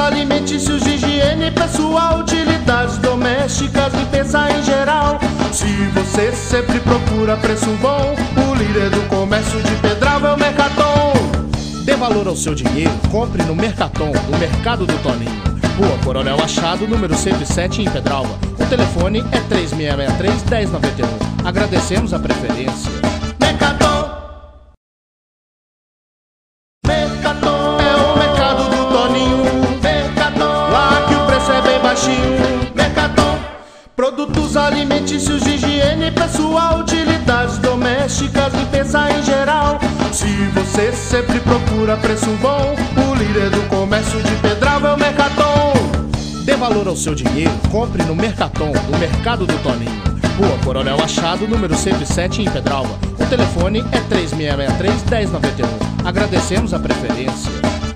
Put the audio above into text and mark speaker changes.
Speaker 1: alimentícios de higiene pessoal, utilidades domésticas, limpeza em geral. Se você sempre procura preço bom, o líder do comércio de Pedral é o Mercaton.
Speaker 2: Dê valor ao seu dinheiro, compre no Mercaton, no Mercado do Toninho. Rua Coronel Achado, número 107, em Pedralva. O telefone é 3663-1091. Agradecemos a preferência.
Speaker 1: Mercaton. Mercaton é o mercado do Toninho. Mercaton, lá que o preço é bem baixinho. Mercaton, produtos alimentícios de higiene pessoal, utilidades domésticas, limpeza em geral. Se você sempre procura preço bom, o líder do comércio de Pedral é o Mercaton.
Speaker 2: Dê valor ao seu dinheiro, compre no Mercaton, no Mercado do Toninho. Rua Coronel Achado, número 107, em Pedralva. O telefone é 3663-1091. Agradecemos a preferência.